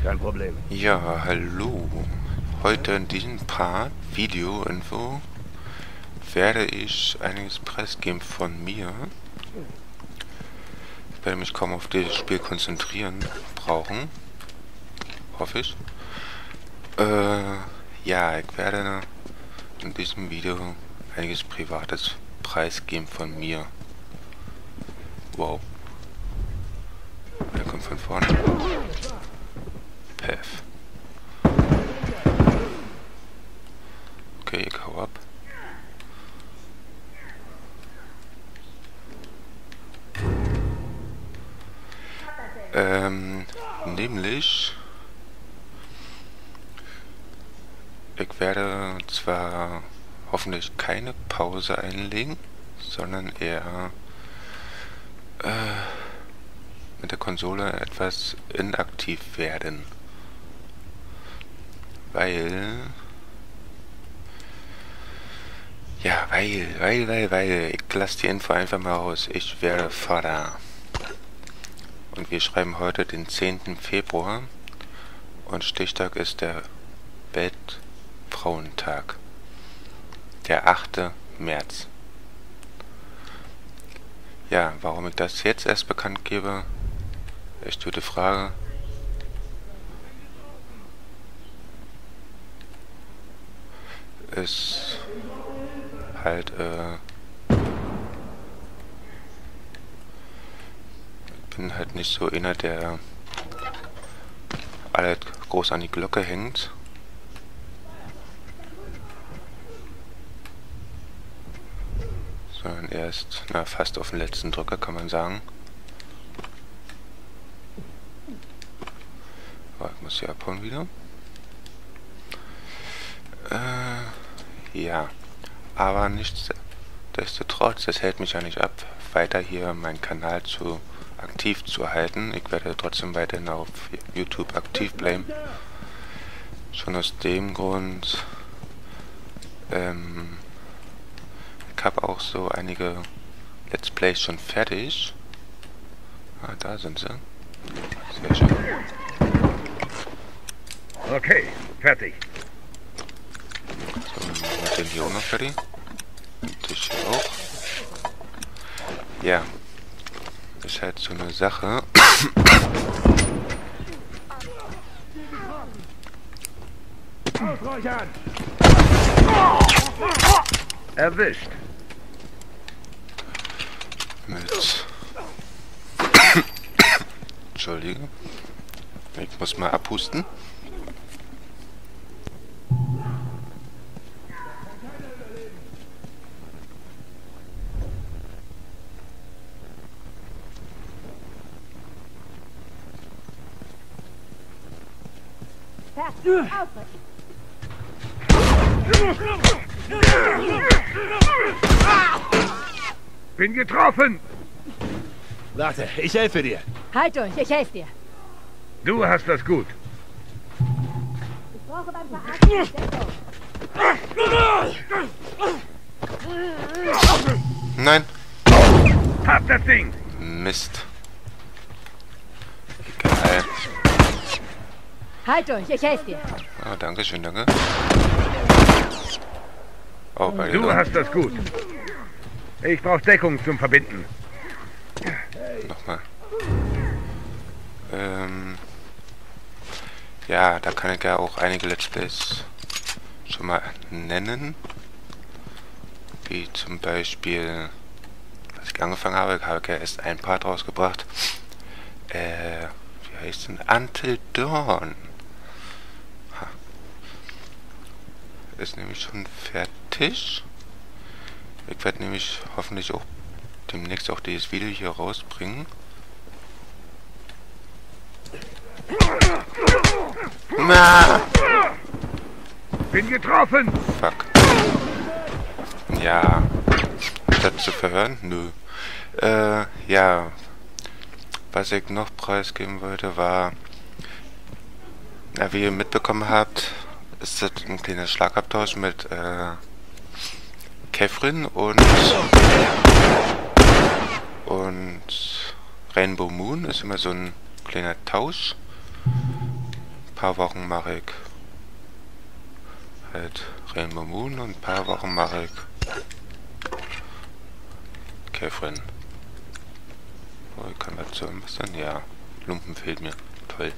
Kein Problem. Ja, hallo. Heute in diesem Part, Video-Info, werde ich einiges preisgeben von mir. Ich werde mich kaum auf dieses Spiel konzentrieren brauchen. Hoffe ich. Ja, ich werde in diesem Video einiges Privates preisgeben von mir. Wow. Der kommt von vorne. Pef. Okay, ich hau ab. Nämlich ich werde zwar hoffentlich keine Pause einlegen, sondern eher mit der Konsole etwas inaktiv werden. Weil ich lasse die Info einfach mal raus. Ich werde Vater. Und wir schreiben heute den 10. Februar und Stichtag ist der Weltfrauentag. Der 8. März. Ja, warum ich das jetzt erst bekannt gebe, echt gute Frage. Ist halt, ich bin halt nicht so einer, der alle groß an die Glocke hängt. Sondern erst, fast auf den letzten Drücker, kann man sagen. Oh, ich muss hier abhauen wieder. Ja, aber nichtsdestotrotz, das hält mich ja nicht ab, weiter hier meinen Kanal aktiv zu halten. Ich werde trotzdem weiterhin auf YouTube aktiv bleiben. Schon aus dem Grund, ich habe auch so einige Let's Plays schon fertig. Ah, da sind sie. Sehr schön. Okay, fertig. So, und den hier auch noch fertig. Den Tisch hier auch. Ja. Ist halt so eine Sache. Erwischt. Mit. Entschuldige. Ich muss mal abhusten. Bin getroffen. Warte, ich helfe dir. Halt durch, ich helfe dir. Du hast das gut. Ich brauche beim Verarschen Deckung. Nein. Hab das Ding. Mist. Egal. Halt durch, ich helfe dir. Ah, danke schön, danke. Oh, bei Du hast das gut. Ich brauche Deckung zum Verbinden. Nochmal. Ja, da kann ich ja auch einige Let's Plays schon mal nennen. Wie zum Beispiel, als ich angefangen habe ich ja erst ein Part rausgebracht. Wie heißt denn? Until Dawn. Ha. Ist nämlich schon fertig. Ich werde nämlich hoffentlich auch demnächst auch dieses Video hier rausbringen. Na! Bin getroffen. Fuck. Ja. Das zu verhören? Nö. Ja. Was ich noch preisgeben wollte, war, wie ihr mitbekommen habt, ist das ein kleiner Schlagabtausch mit, Catherine und Rainbow Moon ist immer so ein kleiner Tausch. paar Wochen mache ich halt Rainbow Moon und ein paar Wochen mache ich Catherine. Oh, ich kann dazu ein bisschen, ja, Lumpen fehlt mir. Toll.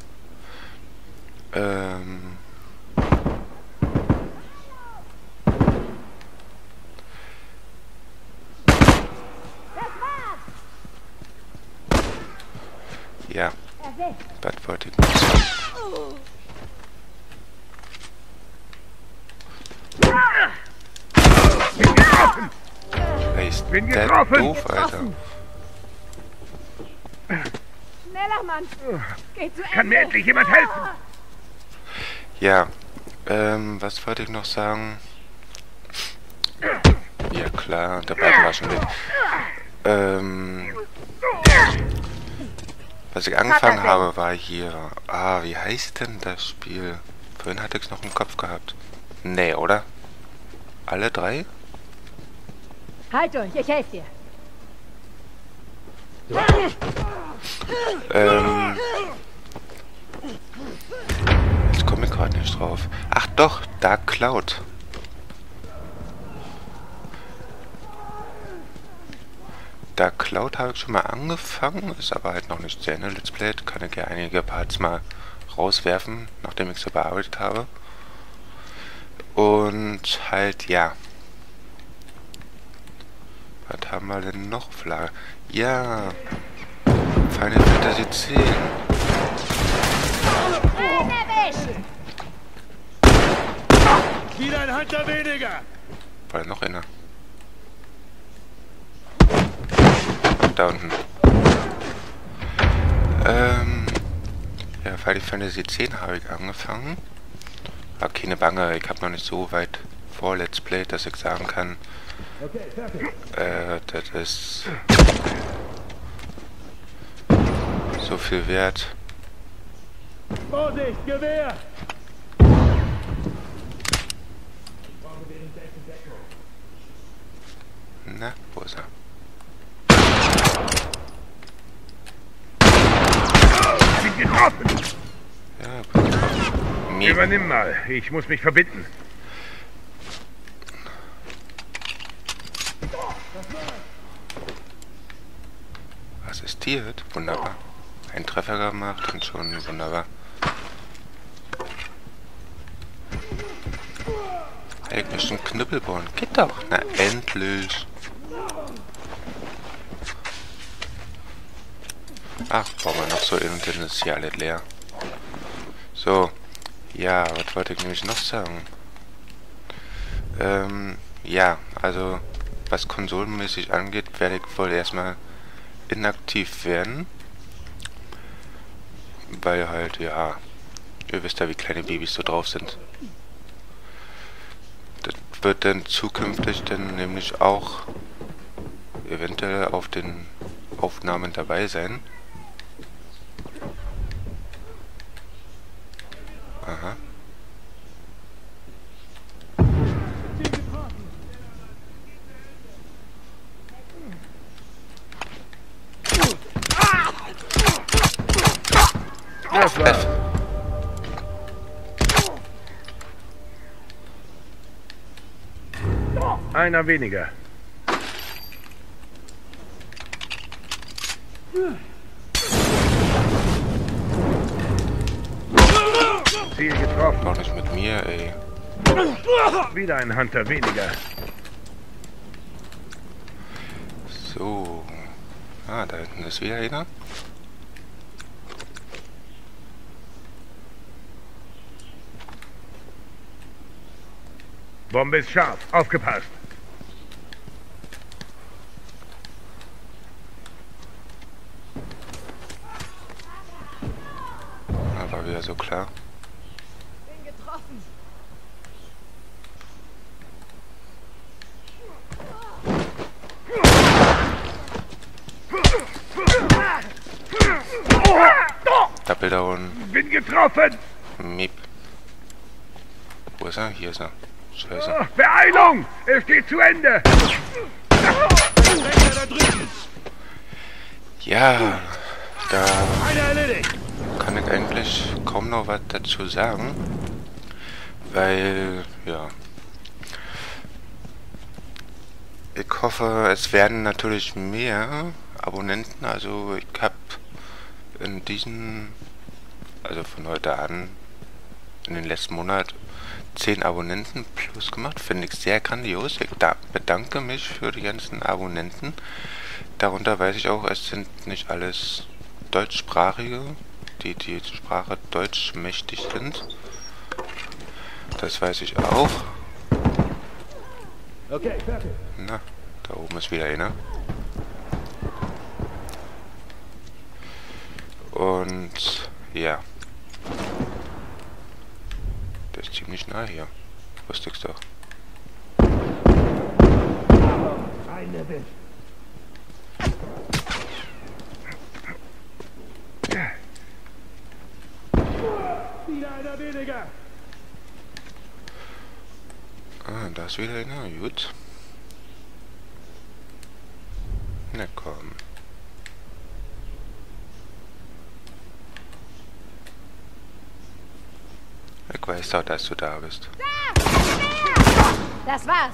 Ja, das wollte ich nicht sagen. Ey, ist der doof, Alter. Schneller, Mann! Geht zu Ende! Kann mir endlich jemand helfen? Ja, was wollte ich noch sagen? Ja klar, der Balken war schon weg. Was ich angefangen habe, war hier... Ah, wie heißt denn das Spiel? Vorhin hatte ich es noch im Kopf gehabt. Nee, oder? Alle drei? Halt durch, ich helfe dir. Jetzt komme ich gerade nicht drauf. Ach doch, Dark Cloud. Dark Cloud habe ich schon mal angefangen, ist aber halt noch nicht zu Ende Let's Play. Kann ich ja einige Parts mal rauswerfen, nachdem ich sie bearbeitet habe. Und halt, ja. Was haben wir denn noch auf Lager? Ja, Final Fantasy X. Wieder ein Hunter weniger! War da noch einer? Da unten. Ja, Final Fantasy X habe ich angefangen. War keine Bange, ich habe noch nicht so weit vor Let's Play, dass ich sagen kann, das ist so viel wert. Vorsicht, Gewehr! Na, wo ist er? Bin getroffen! Ja, bin getroffen. Mega. Übernimm mal, ich muss mich verbinden. Assistiert, wunderbar. Ein Treffer gemacht und schon wunderbar. Hey, ich möchte einen Knüppel bauen. Geht doch. Na, endlich. Ach, brauchen wir noch so und dann ist hier alles leer. So. Ja, was wollte ich nämlich noch sagen? Ja, also, was konsolenmäßig angeht, werde ich wohl erstmal inaktiv werden. Weil halt, ja, ihr wisst ja, wie kleine Babys so drauf sind. Das wird dann zukünftig dann nämlich auch eventuell auf den Aufnahmen dabei sein. Aha. Das war's. Einer weniger. Ziel getroffen. Noch nicht mit mir, ey. Wieder ein Hunter weniger. So. Ah, da hinten ist wieder einer. Bombe ist scharf. Aufgepasst. War wieder so klar. Bin getroffen. Doppeldown. Bin getroffen. Miep. Wo ist er? Hier ist er. Scheiße. Beeilung! Es geht zu Ende. Da drüben! Ja, da Einer erledigt! kann ich eigentlich kaum kaum noch was dazu sagen, weil, ja, ich hoffe, es werden natürlich mehr Abonnenten, also ich habe in diesen, also von heute an, in den letzten Monat 10 Abonnenten plus gemacht, finde ich sehr grandios. Ich bedanke mich für die ganzen Abonnenten. Darunter weiß ich auch, es sind nicht alles Deutschsprachige, die die Sprache Deutsch mächtig sind. Das weiß ich auch. Okay, fertig. Na, da oben ist wieder einer. Und ja. Der ist ziemlich nah hier. Wusste ich's doch. Eine Wind. Wieder einer weniger. Ah, da ist wieder einer. Gut. Na komm. Ich weiß doch, dass du da bist. Das war's.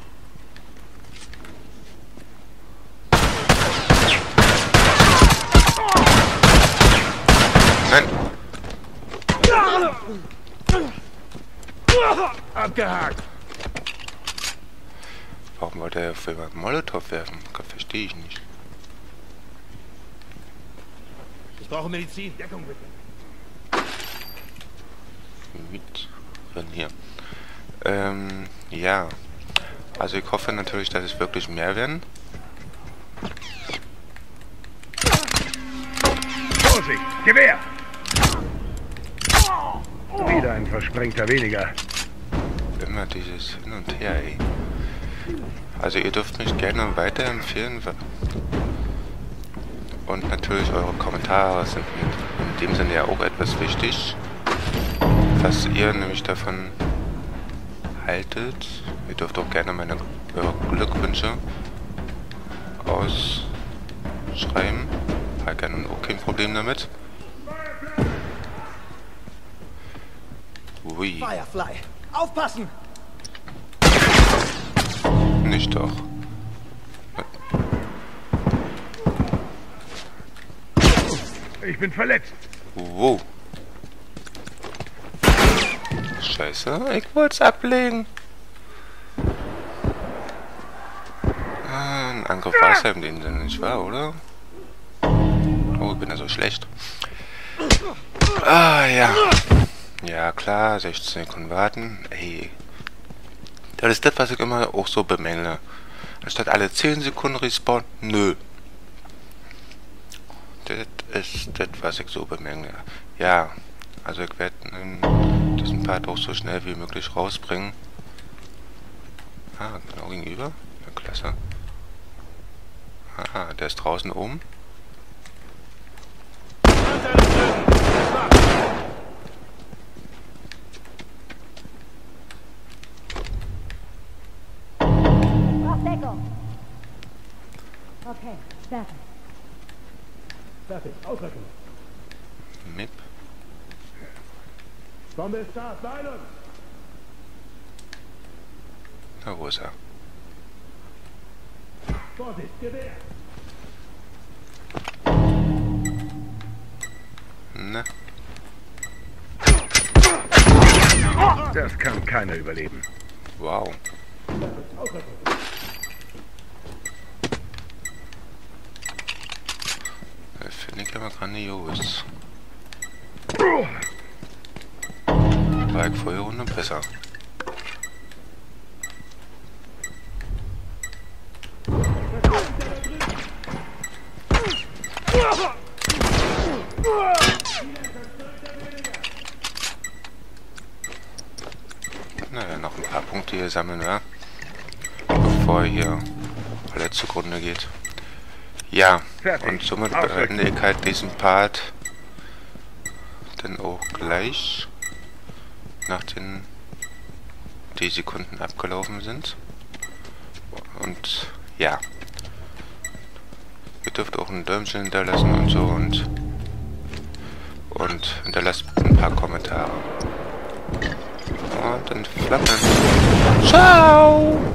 Nein! Abgehakt. Warum wollte er auf jemanden Molotow werfen? Verstehe ich nicht. Ich brauche Medizin. Deckung bitte. Mit drin hier. Ja. Also ich hoffe natürlich, dass es wirklich mehr werden. Vorsicht! Gewehr! Wieder ein Versprengter weniger. Immer dieses Hin und Her, ey. Also ihr dürft mich gerne weiterempfehlen. Und natürlich eure Kommentare sind in dem Sinne ja auch etwas wichtig. Was ihr nämlich davon haltet. Ihr dürft auch gerne eure Glückwünsche ausschreiben. Habe gerne auch kein Problem damit. Ui. Firefly, aufpassen! Nicht doch. Ich bin verletzt. Wow. Scheiße, ich wollte es ablegen. Ah, ein Angriff war es ja in dem Sinne nicht wahr, oder? Oh, ich bin ja so schlecht. Ah, ja. Ja, klar, 16 Sekunden warten. Ey. Das ist das, was ich immer auch so bemängle. Anstatt alle 10 Sekunden respawnen, nö. Das ist das, was ich so bemängle. Ja, also ich werde diesen Part auch so schnell wie möglich rausbringen. Ah, genau gegenüber. Ja, klasse. Ah, der ist draußen oben. Braucht Deckung. Okay, fertig. Fertig. Ausrücken. Mip. Bombe ist da. Beeil uns. Na, wo ist er? Vorsicht. Gewehr. Na, Das kann keiner überleben. wow. Ausrücken. Das finde ich aber grandios. War ich vorher Runde besser. Naja, noch ein paar Punkte hier sammeln, ja? Bevor hier alle zugrunde geht. Ja, Fertig. und somit Ausrücken. beende ich halt diesen Part dann auch gleich, nachdem die Sekunden abgelaufen sind. Und ja, ihr dürft auch ein Däumchen hinterlassen und so, und und hinterlasst ein paar Kommentare. Und dann flappen. Ciao!